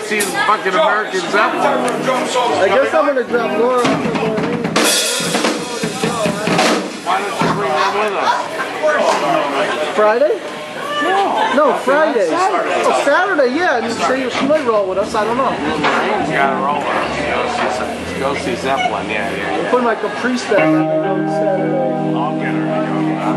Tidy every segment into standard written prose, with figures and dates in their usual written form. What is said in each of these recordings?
see the fucking American Zeppelin. I guess I'm gonna drop Laura off. Why don't you bring them with us? Friday? No, Friday. Oh, Saturday, yeah. She might roll with us, I don't know. Marine's got to roll with us. Go see Zeppelin, yeah. Put my Caprice back on the road Saturday. I'll get her to go to that.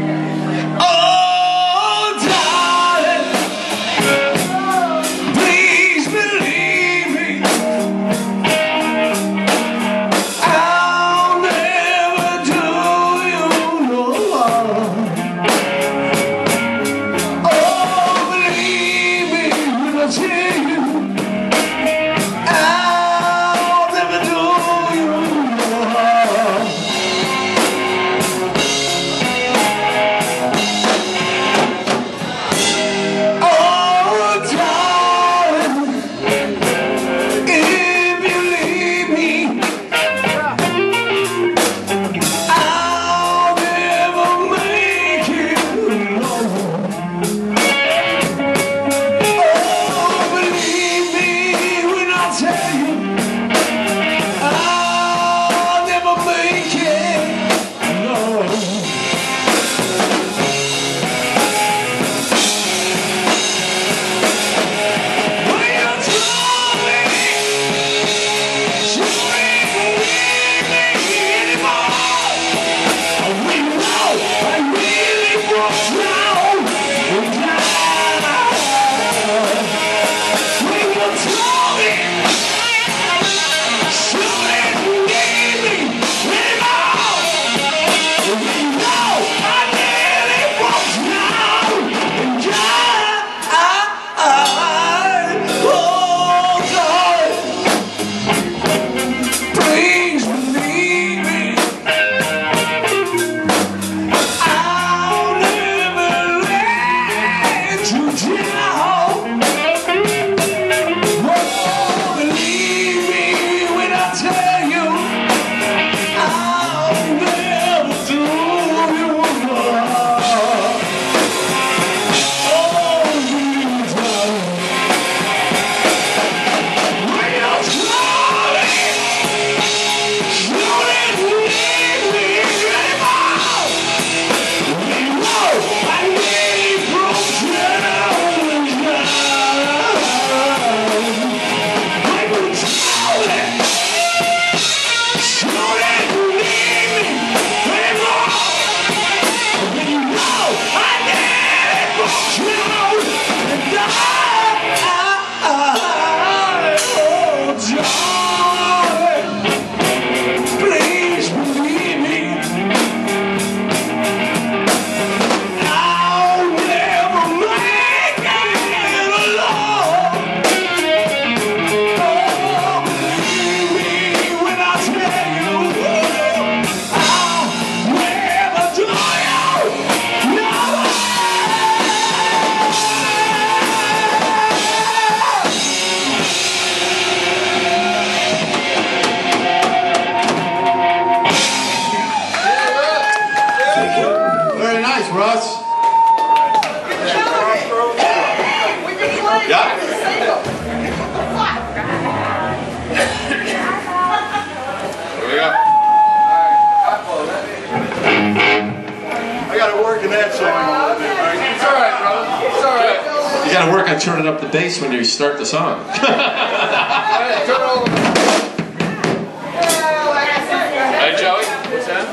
Russ? Yeah. Here we go. I gotta work in that song a little bit, right? It's alright, brother. It's alright. You gotta work on turning up the bass when you start the song. Hey, Joey. What's that?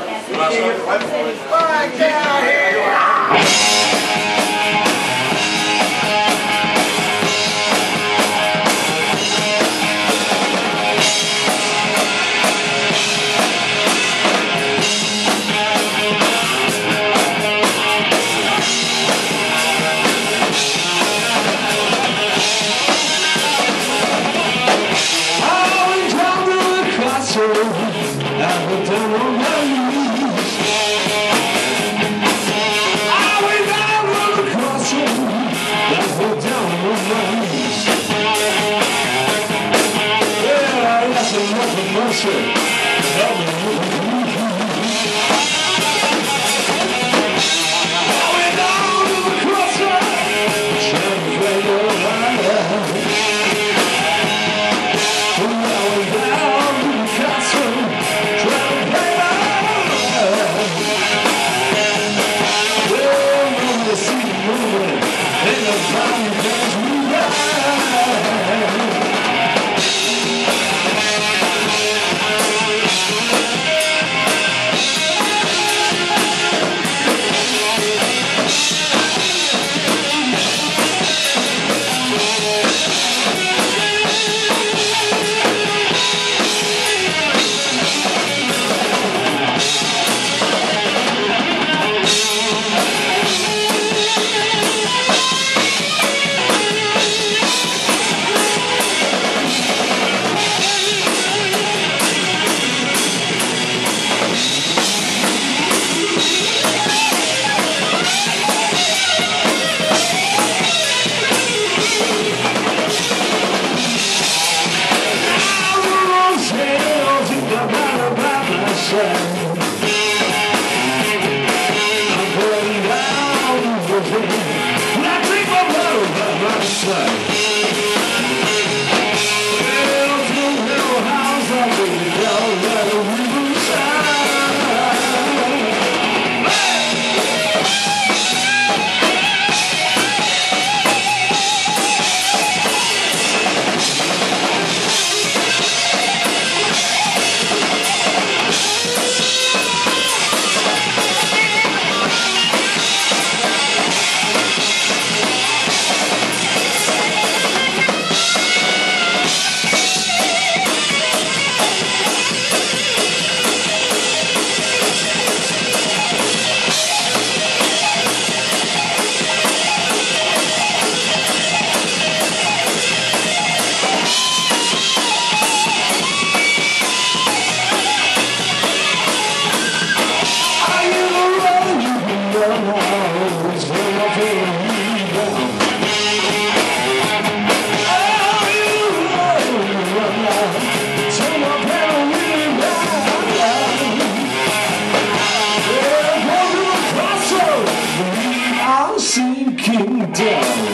Sinking down.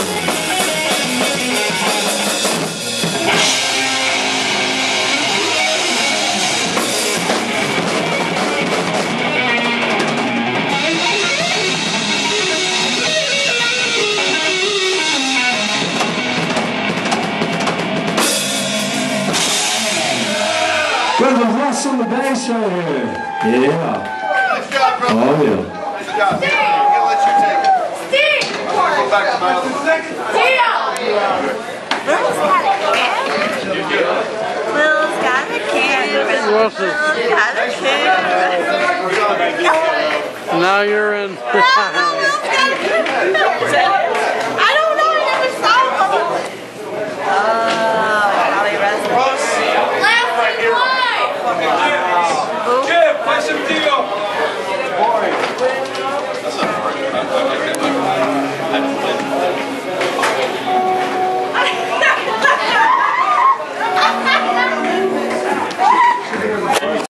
Got the Russ on the bass right here. Yeah. Nice job, brother. Oh yeah. Nice job. I'm gonna let you take it. Go back to my other one. Will's got a can. Will's got a can. Will's got a can. Now you're in. Will's got a can.